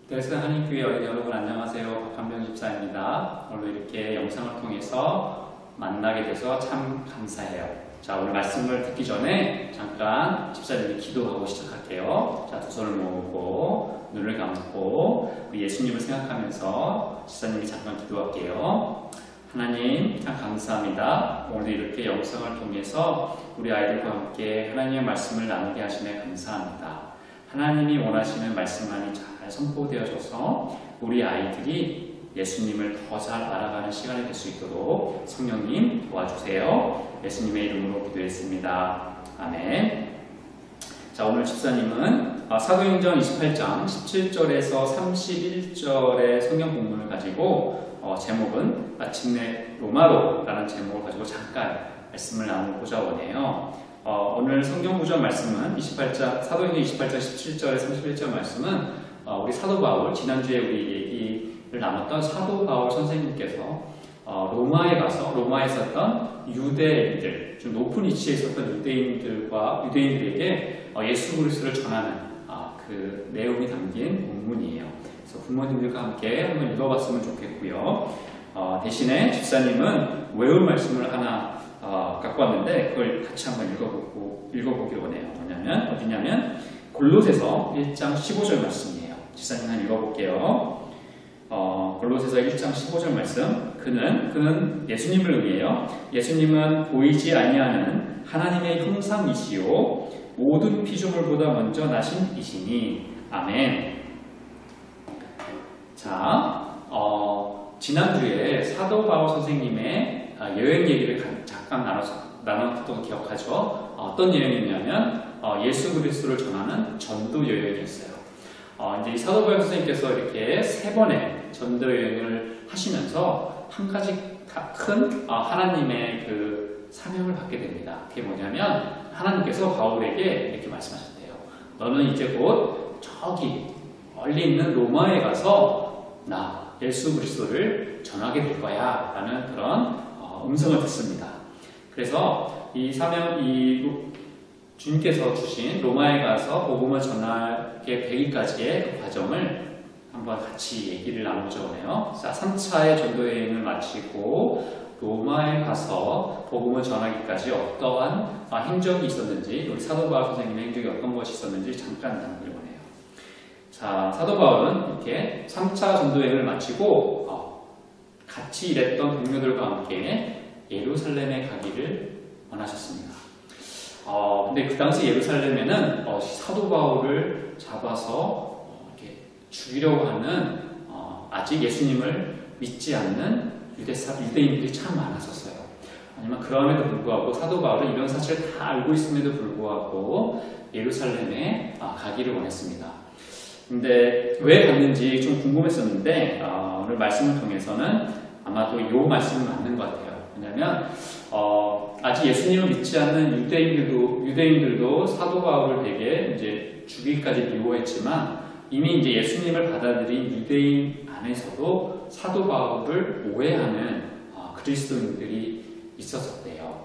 그래서 하나님교회 어린이 여러분 안녕하세요. 박한병 집사입니다. 오늘 이렇게 영상을 통해서 만나게 돼서 참 감사해요. 자, 오늘 말씀을 듣기 전에 잠깐 집사님이 기도하고 시작할게요. 자, 두 손을 모으고 눈을 감고 우리 예수님을 생각하면서 집사님이 잠깐 기도할게요. 하나님 참 감사합니다. 오늘 이렇게 영상을 통해서 우리 아이들과 함께 하나님의 말씀을 나누게 하시네 감사합니다. 하나님이 원하시는 말씀만이 잘 선포되어져서 우리 아이들이 예수님을 더 잘 알아가는 시간이 될 수 있도록 성령님 도와주세요. 예수님의 이름으로 기도했습니다. 아멘. 자, 오늘 집사님은 사도행전 28장 17절에서 31절의 성경 본문을 가지고 제목은 마침내 로마로 라는 제목을 가지고 잠깐 말씀을 나누고자 원해요. 오늘 성경 구절 말씀은 사도행전 28장 17절에 31절 말씀은 우리 사도 바울, 지난주에 우리 얘기를 나눴던 사도 바울 선생님께서 로마에 가서 로마에 있었던 유대인들, 좀 높은 위치에 있었던 유대인들에게 예수 그리스도를 전하는 그 내용이 담긴 본문이에요. 그래서 부모님들과 함께 한번 읽어봤으면 좋겠고요. 대신에 집사님은 외울 말씀을 하나 갖고 왔는데 그걸 같이 한번 읽어보기로 원해요. 어디냐면 골로새서 1장 15절 말씀이에요. 집사님 한번 읽어볼게요. 골로새서 1장 15절 말씀. 그는 예수님을 의미해요. 예수님은 보이지 아니하는 하나님의 형상이시요 모든 피조물보다 먼저 나신 이시니. 아멘. 자, 지난주에 사도 바울 선생님의 여행 얘기를 잠깐 나눴던 거 기억하죠? 어떤 여행이냐면 예수 그리스도를 전하는 전도 여행이었어요. 이제 이 사도 바울 선생님께서 이렇게 3번의 전도 여행을 하시면서 한 가지 큰 하나님의 그 사명을 받게 됩니다. 그게 뭐냐면 하나님께서 바울에게 이렇게 말씀하셨대요. 너는 이제 곧 저기 멀리 있는 로마에 가서 나 예수 그리스도를 전하게 될 거야 라는 그런 음성을 듣습니다. 그래서 이 주님께서 주신 로마에 가서 복음을 전하게 되기까지의 그 과정을 한번 같이 얘기를 나누자 하네요. 자, 3차의 전도여행을 마치고 로마에 가서 복음을 전하기까지 어떠한 행적이 있었는지, 우리 사도 바울 선생님의 행적이 어떤 것이 있었는지 잠깐 나누기로 하네요. 자, 사도 바울은 이렇게 3차 전도여행을 마치고 같이 일했던 동료들과 함께 예루살렘에 가기를 원하셨습니다. 근데 그 당시 예루살렘에는 사도 바울을 잡아서 이렇게 죽이려고 하는 아직 예수님을 믿지 않는 유대인들이 참 많았었어요. 아니면 그럼에도 불구하고 사도 바울은 이런 사실을 다 알고 있음에도 불구하고 예루살렘에 가기를 원했습니다. 근데 왜 갔는지 좀 궁금했었는데 오늘 말씀을 통해서는 아마도 이 말씀이 맞는 것 같아요. 왜냐하면 아직 예수님을 믿지 않는 유대인들도 사도 바울을 되게 이제 죽이기까지 미워했지만 이미 이제 예수님을 받아들인 유대인 안에서도 사도 바울을 오해하는 그리스도인들이 있었었대요.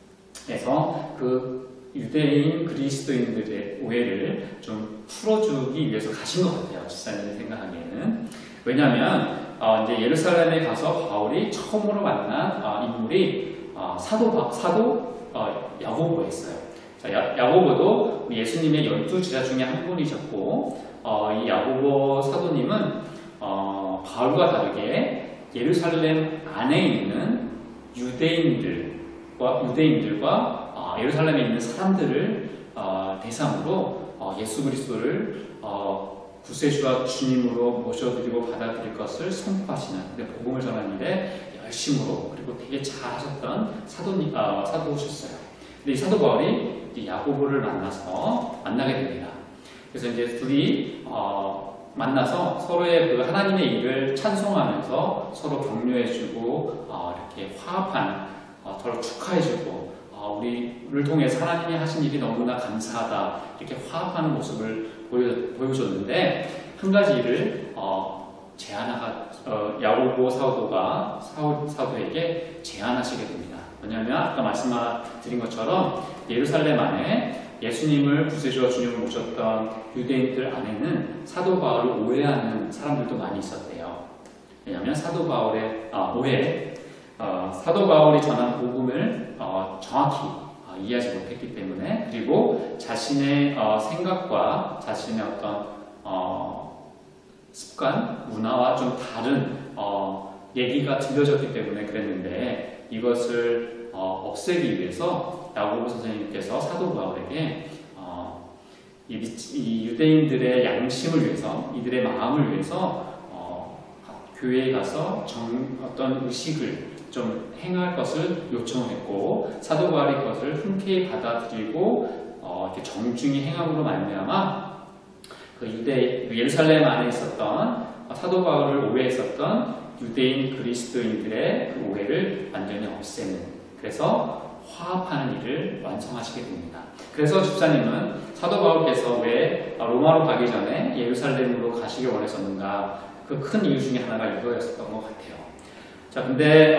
그래서 그 유대인 그리스도인들의 오해를 좀 풀어주기 위해서 가신 것 같아요. 집사님이 생각하기에는. 왜냐하면 이제 예루살렘에 가서 바울이 처음으로 만난 인물이 사도 야고보였어요. 자, 야고보도 예수님의 12제자 중에 한 분이셨고 이 야고보 사도님은 바울과 다르게 예루살렘 안에 있는 유대인들과 예루살렘에 있는 사람들을 대상으로 예수 그리스도를 구세주와 주님으로 모셔드리고 받아들일 것을 선포하시는, 근데 복음을 전하는 일에 열심으로 그리고 되게 잘하셨던 사도셨어요. 근데 이 사도 바울이 이 야고보를 만나게 됩니다. 그래서 이제 둘이 만나서 서로의 그 하나님의 일을 찬송하면서 서로 격려해주고 이렇게 화합하는, 서로 축하해주고 우리를 통해서 하나님이 하신 일이 너무나 감사하다 이렇게 화합하는 모습을 보여줬는데 한 가지 일을 야고보 사도에게 제안하시게 됩니다. 왜냐하면 아까 말씀드린 것처럼 예루살렘 안에 예수님을 구세주와 주님을 모셨던 유대인들 안에는 사도 바울을 오해하는 사람들도 많이 있었대요. 왜냐하면 사도 바울이 전한 복음을 정확히 이해하지 못했기 때문에, 그리고 자신의 생각과 자신의 어떤 습관, 문화와 좀 다른 얘기가 들려졌기 때문에 그랬는데, 이것을 없애기 위해서 야고보 선생님께서 사도 바울에게 이 유대인들의 양심을 위해서, 이들의 마음을 위해서 교회에 가서 어떤 의식을 좀 행할 것을 요청을 했고, 사도 바울이 그것을 흔쾌히 받아들이고 이렇게 정중히 행함으로 말미암아 예루살렘 안에 있었던 사도 바울을 오해했었던 유대인 그리스도인들의 그 오해를 완전히 없애는, 그래서 화합하는 일을 완성하시게 됩니다. 그래서 집사님은 사도 바울께서 왜 로마로 가기 전에 예루살렘으로 가시기 원했었는가, 그 큰 이유 중에 하나가 이거였었던 것 같아요. 자, 근데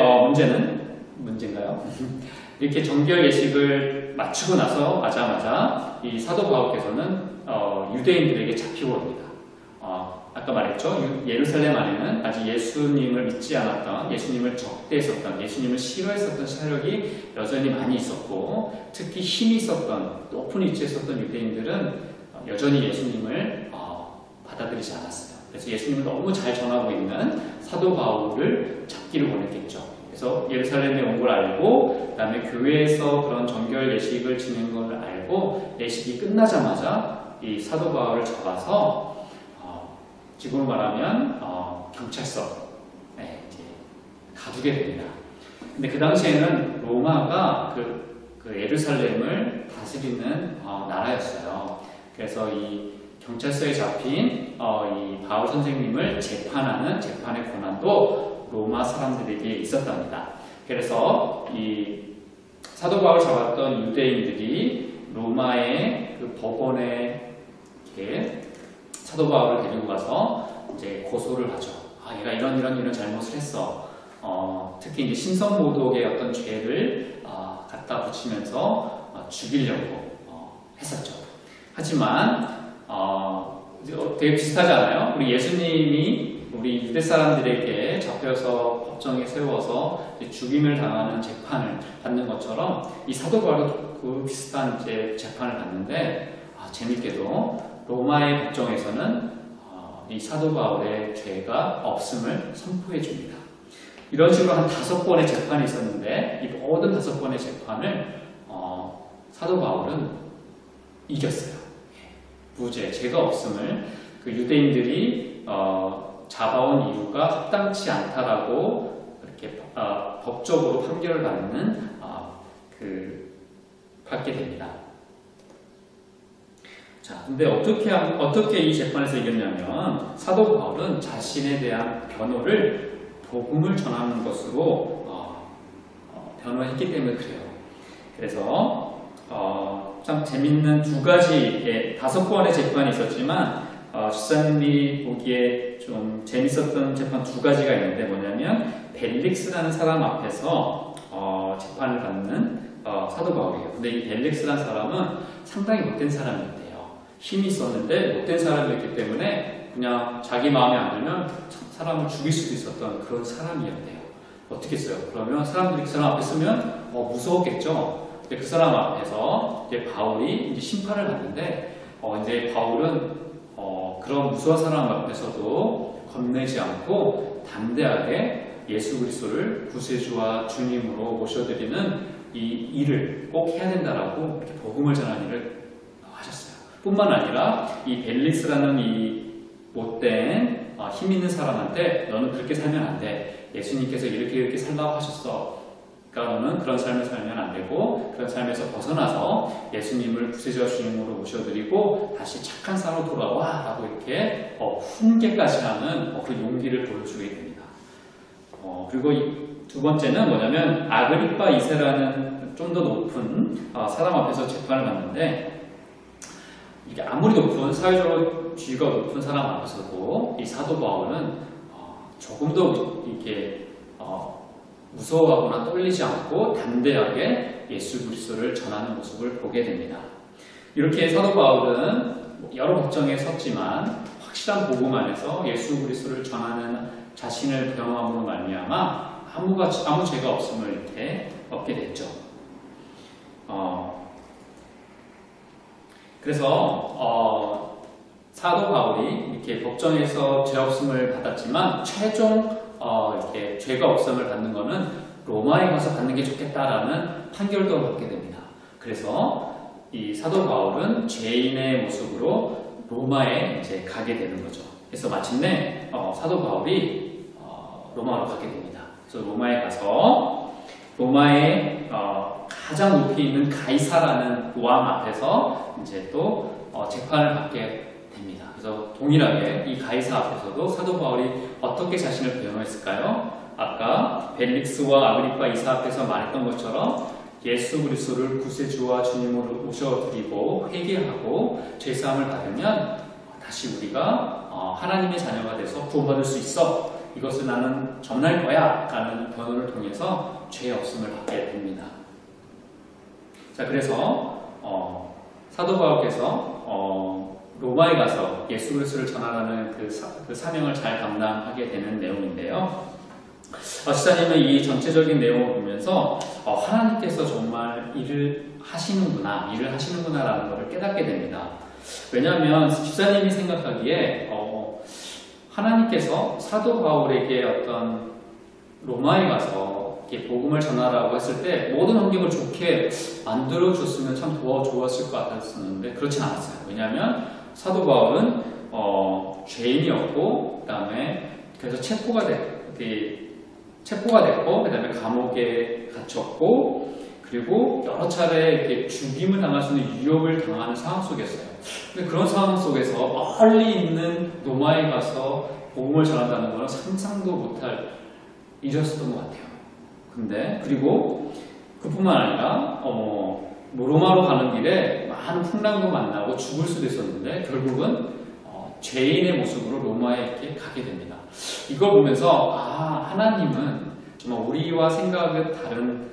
문제인가요? 이렇게 정결 예식을 마치고 나자마자 이 사도 바울께서는 유대인들에게 잡히고 옵니다. 아까 말했죠. 예루살렘 안에는 아직 예수님을 믿지 않았던, 예수님을 적대했었던, 예수님을 싫어했었던 세력이 여전히 많이 있었고, 특히 힘이 있었던, 높은 위치에 있었던 유대인들은 여전히 예수님을 받아들이지 않았어요. 그래서 예수님을 너무 잘 전하고 있는 사도 바울을 잡기를 원했겠죠. 그래서 예루살렘에 온 걸 알고, 그 다음에 교회에서 그런 정결 예식을 지낸 걸 알고, 예식이 끝나자마자 이 사도 바울을 잡아서 지금으로 말하면 경찰서에 이제 가두게 됩니다. 근데 그 당시에는 로마가 그 예루살렘을 다스리는 나라였어요. 그래서 이 경찰서에 잡힌 이 바울 선생님을 재판하는 재판의 권한도 로마 사람들에게 있었답니다. 그래서 이 사도 바울 잡았던 유대인들이 로마의 그 법원에 이렇게 사도 바울을 데리고 가서 이제 고소를 하죠. 얘가 이런 잘못을 했어. 특히 이제 신성모독의 어떤 죄를 갖다 붙이면서 죽이려고 했었죠. 하지만 되게 비슷하지 않아요? 우리 예수님이 우리 유대 사람들에게 잡혀서 법정에 세워서 죽임을 당하는 재판을 받는 것처럼 이 사도 바울도 그 비슷한 재판을 받는데, 재밌게도 로마의 법정에서는 이 사도 바울의 죄가 없음을 선포해 줍니다. 이런 식으로 한 5번의 재판이 있었는데, 이 모든 5번의 재판을 사도 바울은 이겼어요. 무죄, 죄가 없음을, 그 유대인들이 잡아온 이유가 합당치 않다라고 이렇게 법적으로 판결을 받게 됩니다. 자, 근데 어떻게 이 재판에서 이겼냐면, 사도 바울은 자신에 대한 변호를 복음을 전하는 것으로 변호했기 때문에 그래요. 그래서 참 재밌는 5번의 재판이 있었지만, 집사님이 보기에 좀 재밌었던 재판 2가지가 있는데, 뭐냐면 벨릭스라는 사람 앞에서 재판을 받는 사도 바울이에요. 근데 이 벨릭스라는 사람은 상당히 못된 사람이었대요. 힘이 있었는데 못된 사람이었기 때문에 그냥 자기 마음에 안 들면 사람을 죽일 수도 있었던 그런 사람이었대요. 어떻게 했어요? 그러면 사람들이 그 사람 앞에 서면 무서웠겠죠. 근데 그 사람 앞에서 이제 바울이 이제 심판을 받는데, 이제 바울은 그런 무서운 사람 앞에서도 겁내지 않고 담대하게 예수 그리스도를 구세주와 주님으로 모셔드리는 이 일을 꼭 해야 된다라고 이렇게 복음을 전하는 일을 하셨어요. 뿐만 아니라 이 벨릭스라는 이 못된 힘 있는 사람한테 너는 그렇게 살면 안 돼. 예수님께서 이렇게 살라고 하셨어. 그러니까 너는 그런 삶을 살면 안 되고, 그런 삶에서 벗어나서 예수님을 구세주와 주님으로 모셔드리고 다시 착한 사람으로 돌아와 라고 이렇게 훈계까지 하는 그 용기를 보여주게 됩니다. 그리고 두 번째는 뭐냐면 아그리파 2세라는 좀 더 높은 사람 앞에서 재판을 받는데, 이게 아무리 높은, 사회적으로 지위가 높은 사람 앞에서도 이 사도 바울은 조금 더 이렇게 무서워하거나 떨리지 않고 담대하게 예수 그리스도를 전하는 모습을 보게 됩니다. 이렇게 사도 바울은 여러 걱정에 섰지만 확실한 복음 안에서 예수 그리스도를 전하는 자신을 경험함으로 말미암아 아무 죄가 없음을 이렇게 얻게 됐죠. 그래서 사도 바울이 이렇게 법정에서 죄 없음을 받았지만 최종 이렇게 죄가 없음을 받는 것은 로마에 가서 받는 게 좋겠다라는 판결도 받게 됩니다. 그래서 이 사도 바울은 죄인의 모습으로 로마에 이제 가게 되는 거죠. 그래서 마침내 사도 바울이 로마로 가게 됩니다. 그래서 로마에 가서 로마의 가장 높이 있는 가이사라는 왕 앞에서 이제 또 재판을 받게 됩니다. 그래서 동일하게 이 가이사 앞에서도 사도 바울이 어떻게 자신을 부정했을까요? 아까 벨릭스와 아그리파 이사 앞에서 말했던 것처럼 예수 그리스도를 구세주와 주님으로 모셔드리고 회개하고 죄사함을 받으면 다시 우리가 하나님의 자녀가 돼서 구원받을 수 있어. 이것을 나는 전할 거야 라는 변호를 통해서 죄 없음을 받게 됩니다. 자, 그래서 사도 바울께서 로마에 가서 예수 그리스도를 전하라는 그 사명을 잘 감당하게 되는 내용인데요. 지사님은 이 전체적인 내용을 보면서 하나님께서 정말 일을 하시는구나라는 것을 깨닫게 됩니다. 왜냐하면 지사님이 생각하기에 하나님께서 사도 바울에게 어떤 로마에 가서 이렇게 복음을 전하라고 했을 때 모든 환경을 좋게 만들어줬으면 참 더 좋았을 것 같았었는데 그렇진 않았어요. 왜냐하면 사도 바울은 죄인이었고 그래서 체포가 됐고 그 다음에 감옥에 갇혔고 그리고 여러 차례 이렇게 죽임을 당할 수 있는 위협을 당하는 상황 속이었어요. 근데 그런 상황 속에서 멀리 있는 로마에 가서 복음을 전한다는 것은 상상도 못할 일이었던 것 같아요. 근데 그리고 그뿐만 아니라 로마로 가는 길에 많은 풍랑도 만나고 죽을 수도 있었는데 결국은 죄인의 모습으로 로마에 이렇게 가게 됩니다. 이걸 보면서 하나님은 정말 우리와 생각은 다른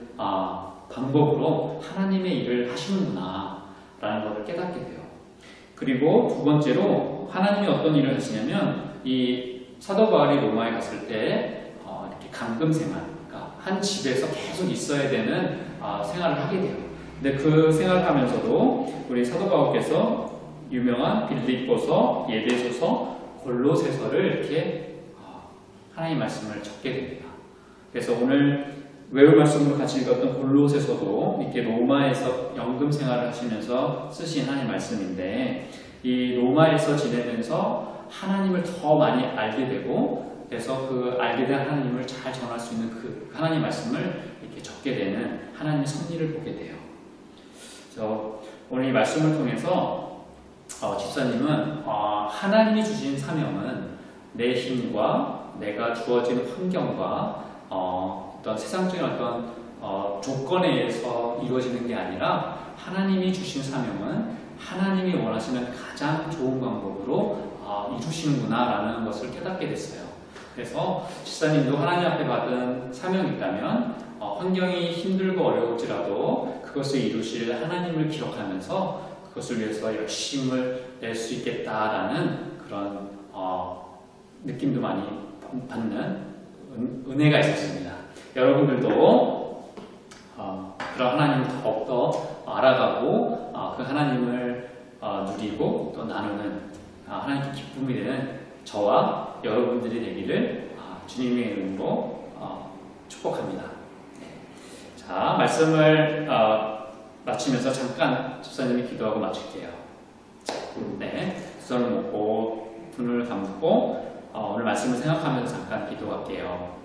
방법으로 하나님의 일을 하시는구나 라는 것을 깨닫게 돼요. 그리고 두 번째로 하나님이 어떤 일을 하시냐면 이 사도 바울이 로마에 갔을 때 이렇게 감금 생활, 그러니까 한 집에서 계속 있어야 되는 생활을 하게 돼요. 근데 그 생활을 하면서도 우리 사도 바울께서 유명한 빌립보서, 예배소서, 골로새서를 이렇게 하나님의 말씀을 적게 됩니다. 그래서 오늘 외울 말씀으로 같이 읽었던 골로새서도 이렇게 로마에서 연금 생활을 하시면서 쓰신 하나님의 말씀인데 이 로마에서 지내면서 하나님을 더 많이 알게 되고 그래서 그 알게 된 하나님을 잘 전할 수 있는 그 하나님의 말씀을 이렇게 적게 되는 하나님의 섭리를 보게 돼요. 그래서 오늘 이 말씀을 통해서 집사님은 하나님이 주신 사명은 내 힘과 내가 주어진 환경과 어떤 세상적인 어떤 조건에 의해서 이루어지는 게 아니라 하나님이 주신 사명은 하나님이 원하시는 가장 좋은 방법으로 이루시는구나라는 것을 깨닫게 됐어요. 그래서 집사님도 하나님 앞에 받은 사명이 있다면 환경이 힘들고 어려울지라도 그것을 이루실 하나님을 기억하면서 그것을 위해서 열심을 낼 수 있겠다라는 그런 느낌도 많이 받는 은혜가 있었습니다. 여러분들도 그런 하나님을 더욱더 알아가고 그 하나님을 누리고 또 나누는 하나님께 기쁨이 되는 저와 여러분들이 되기를 주님의 이름으로 축복합니다. 자, 말씀을 마치면서 잠깐 집사님이 기도하고 마칠게요. 네, 손을 놓고 눈을 감고 오늘 말씀을 생각하면서 잠깐 기도할게요.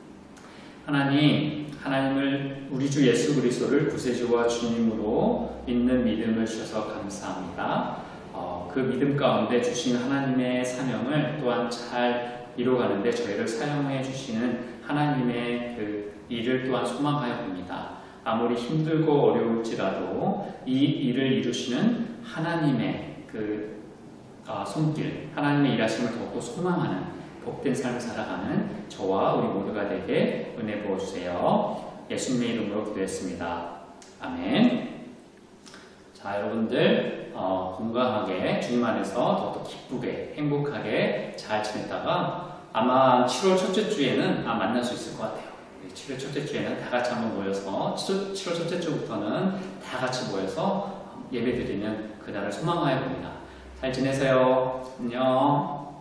하나님을 우리 주 예수 그리스도를 구세주와 주님으로 믿는 믿음을 주셔서 감사합니다. 그 믿음 가운데 주신 하나님의 사명을 또한 잘 이루어가는데 저희를 사용해 주시는 하나님의 그 일을 또한 소망하여 봅니다. 아무리 힘들고 어려울지라도 이 일을 이루시는 하나님의 그 손길, 하나님의 일하심을 더욱더 소망하는 복된 삶을 살아가는 저와 우리 모두가 되게 은혜 부어주세요. 예수님의 이름으로 기도했습니다. 아멘. 자, 여러분들 건강하게 주님 안에서 더욱더 기쁘게 행복하게 잘 지냈다가 아마 7월 첫째 주에는 만날 수 있을 것 같아요. 7월 첫째 주에는 다 같이 한번 모여서 7월 첫째 주부터는 다 같이 모여서 예배드리는 그날을 소망하여 봅니다. 잘 지내세요. 안녕.